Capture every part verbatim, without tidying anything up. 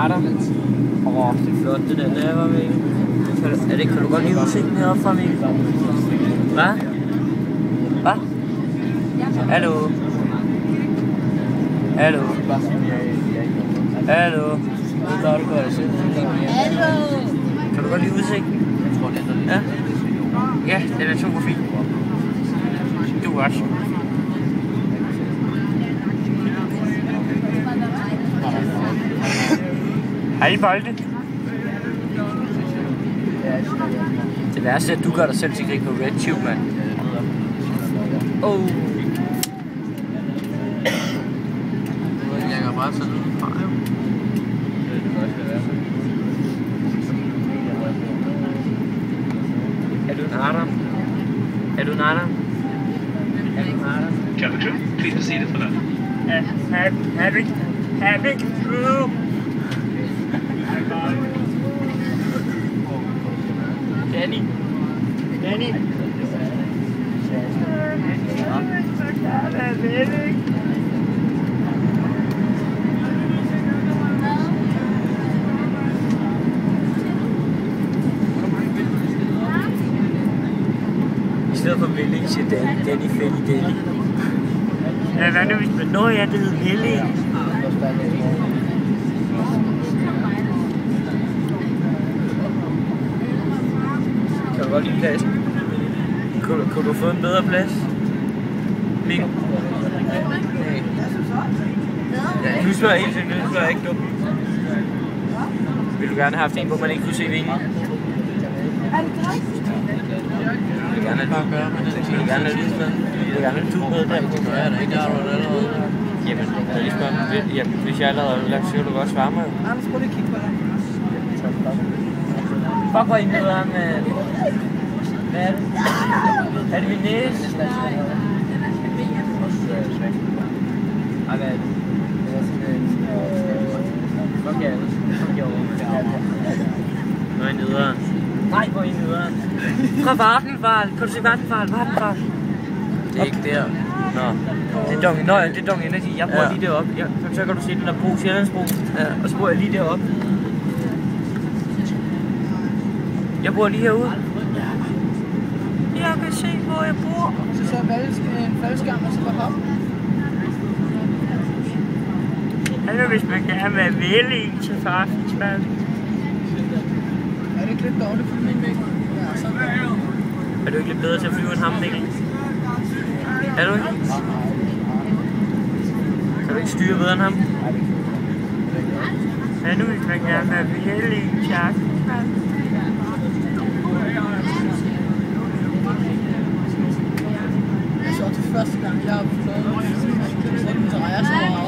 starter. Åh, oh, det er flot det der, det var Mikkel. Kan, er det, kan du godt lide udsigten heroppe fra Mikkel? Hvad? Hvad? Hallo? Hallo? Hallo? Det er du godt at se. Hallo? Kan du godt lide udsigten? Ja? Ja, den er super fin. Du også. Hej bolde. Det værste er, at du gør dig selv til krig på RedTube, mand. Oh. Jeg kan bare tage noget fra, jo. Er du en Adam? Er du en Adam? Er du en Adam? Chapter two, please proceed for that. Harry, Harry, true. Danny, Danny. I stedet for Melling siger Danny, Danny Fælli Danny. Ja, hvad nu hvis man... Nå ja, det hedder Melling. Kan du godt lide pladsen? Kunne, kunne du få en bedre plads? Mikkel? Ja, nu slår jeg helt til, nu slår jeg ikke dumt. Vil du gerne have haft en, hvor man ikke kunne se vingen? Jeg vil gerne have du med. Jeg vil gerne have lys med. Jeg vil gerne have du med der. Det gør jeg da ikke, der har du allerede. Jamen, jeg lige spørge mig. Jamen, hvis jeg allerede har lagt, så vil du godt svare mig. Anders, prøv lige at kigge på dig. Fuck, hvor I møder ham, mand. Hvad er det? Er det min næse? Ej, hvad er det? Fuck ja, fuck jeg over. Nå, I nederen. Nej, hvor er I nederen. Fra Vattenfall. Kan du se Vattenfall? Vattenfall. Det er ikke der. Nå, det er dong, nå, det er dong energi. Jeg bor Ja. lige deroppe. Jeg, så kan du se den der bro, Sjællandsbro. Ja. Og så bor jeg lige deroppe. Jeg bor lige herude. Jeg kan se, hvor jeg bor. Så så valg en faldskærm og så bare hoppe. Altså, hvis man gerne vil være vældig til farfiksmad. Er det ikke lidt dårligt for min væg? Ja, sådan der. Er du ikke lidt bedre til at flyve end ham, Mikkel? Er du ikke? Kan du ikke styre bedre end ham? Ja, nu hvis man gerne vil være vældig til farfiksmad. Så er det første gang, jeg har fået sådan en drejer så meget.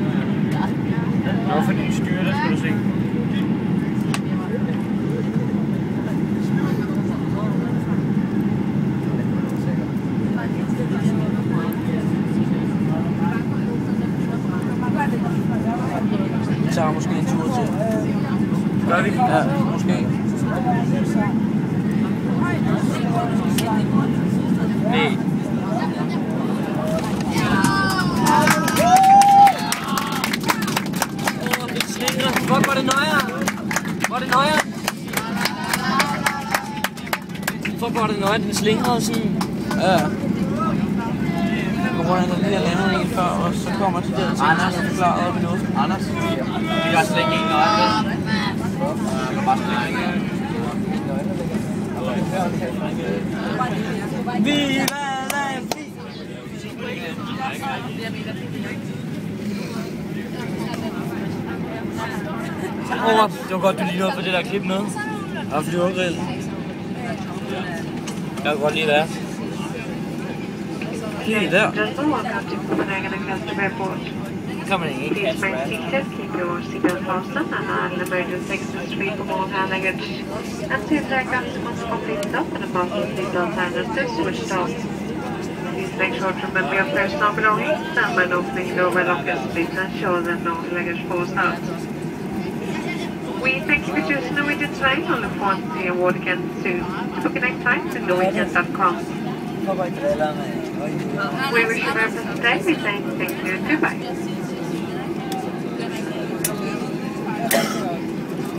Nå, fordi styrer det, skal du se. Vi tager måske en tur til. Gør vi? Ja, måske. Nej. Fuck, var det nøjere? Var det nøjere? Fuck, var det nøjere, den slingrede sådan. Ja. På grund af, at der lige har landet en før, og så kommer de der ting, Anders har forklaret op i luften. Anders, vi har slet ikke en nøje med. Jeg kan bare slet ikke en. Viva la vida! Åh, det var godt, du lige nåede for det der klip med. Ja, for det var grill. Jeg kan godt lide det. Det er der. Kan man ikke Please bring seatbelt, keep your seatbelt fastened and all emergency exits free from all hand luggage. Until the aircraft must complete stop and above the seatbelt sign to switch off. Please make sure to remember your personal belongings and when opening the door lockers, please ensure that no luggage falls out. We thank you for choosing Norwegian Train and look forward to seeing you aboard again soon. To book a next time to norwegian dot com. We wish you a very pleasant day. We say thank you and goodbye.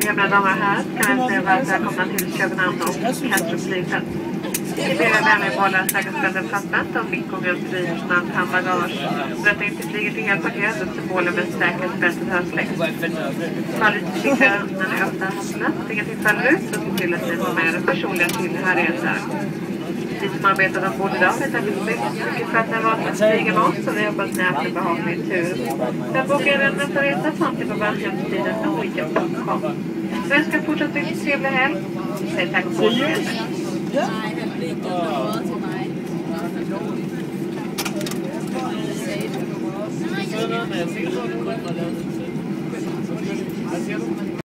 Mina damer och herrar, kan jag säga varmt välkomna till Köpenhamn och Kastrup flygfält. Vi ber er vänligen behålla säkerhetsbältet fastspänt och fick konkurrensfri personal handbagage. Detta inte flyger till helt parkerat upp symbolen med säkerhetsbältet hörsläkt. Var lite försiktiga när ni öppnar händerna. Inga tillfäller ut och se till att ni får med er personliga tillhörigheter. Vi som arbetar ombord idag är tack mycket för att ni har valt att flyga med oss och vi hoppas ni har haft en behaglig tur. Jag bokar en nästa resa fram till på vår hemsida norwegian punkt com. Så jag ska fortsätta en trevlig helg. Säg tack för det. Nej, han blev ikke noget til mig. Nej, jeg